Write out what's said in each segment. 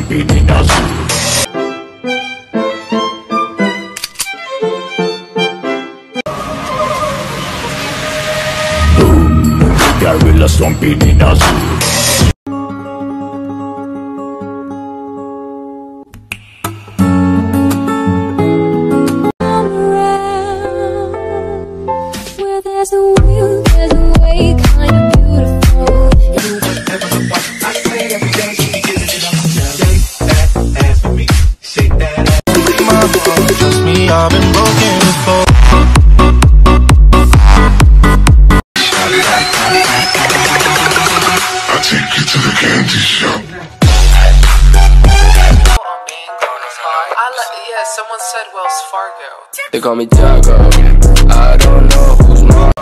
meninas. Gorillas são meninas. There's a will, there's a way, kind of beautiful. I say every day she gives it up. Shake that ass for me, shake that ass. My fault, trust me, I've been broken before. I'll take you to the candy shop. Yeah, someone said Wells Fargo. They call me Tiago. I don't know who's mine.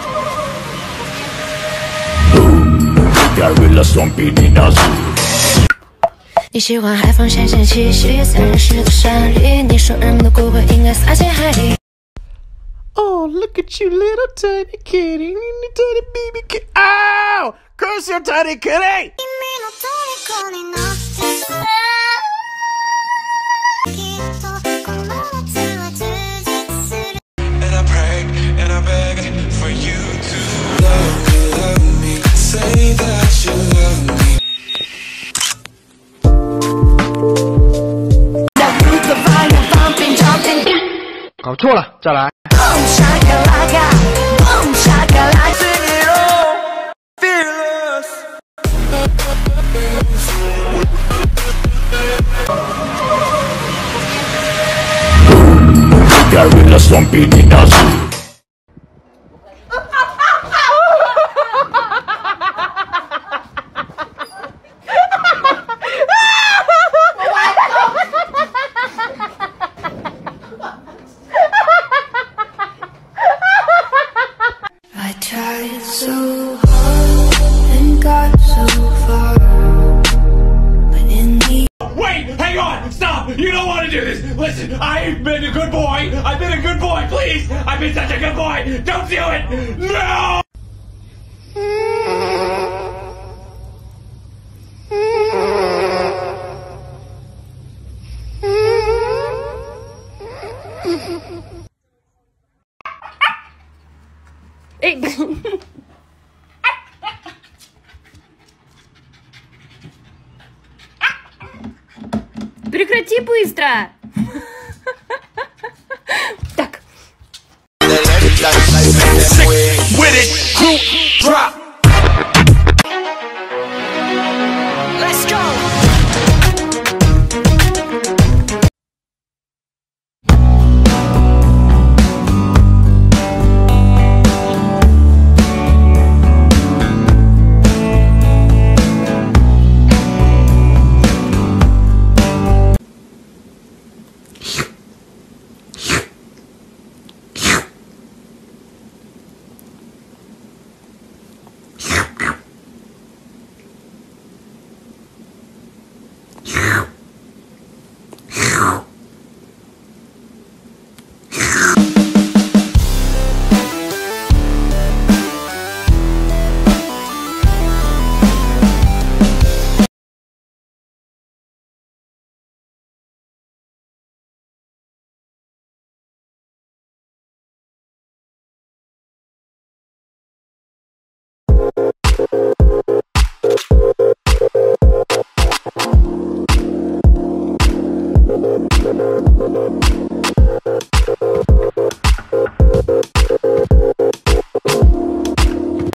Gorillas são meninas. 你喜欢海风咸咸气息，三人世的山里，你说人们的骨灰应该撒进海里。 Oh, look at you, little tiny kitty, little tiny baby kitty. Ow! Curse your tiny kitty! And I pray and I beg for you to love me, say that you love me. 搞错了，再来。 Gorillas são meninas. I tried so hard and got so far, but in the Wait! Hang on! Stop! You don't want to do this! Listen, I've been a good boy! I've been a good boy, please! I've been such a good boy! Don't do it! No! Прекрати быстро!